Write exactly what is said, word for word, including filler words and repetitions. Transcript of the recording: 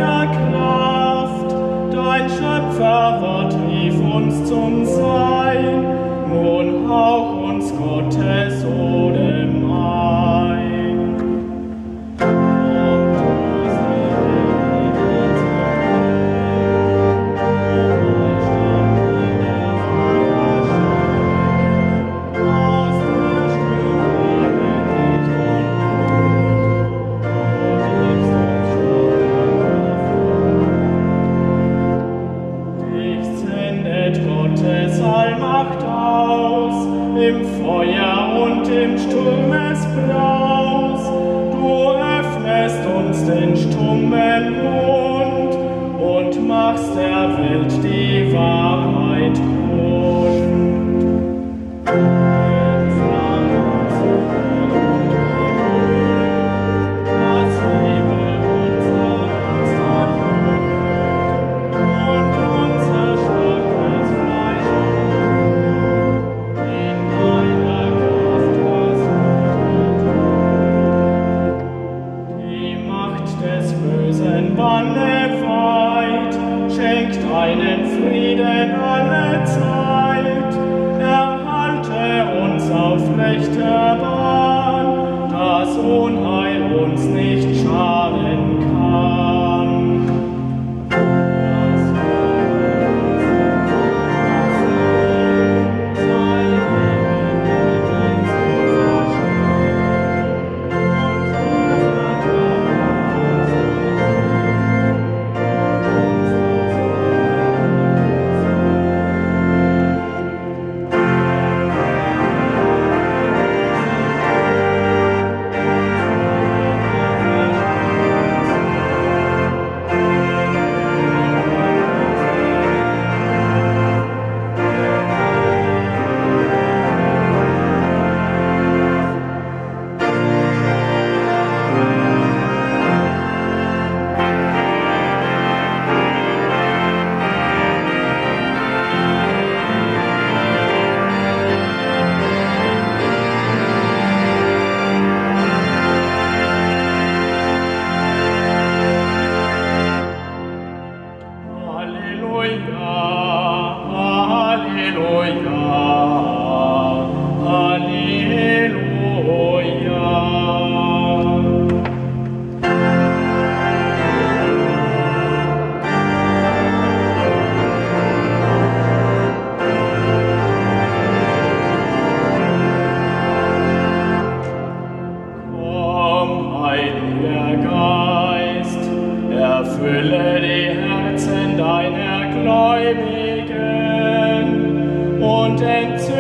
deiner Kraft. Dein Schöpferwort rief uns zum Sein, nun hauch uns Gottes Odem ein. Im Feuer und im Sturmesbraus, du öffnest uns den stummen Mund und machst der Welt die Wahrheit kund. Banne weit, schenkt einen Frieden alle Zeit, erhalte uns auf rechter Bahn, dass Unheil uns nicht schaden kann. Erfülle die Herzen deiner Gläubigen und entzünde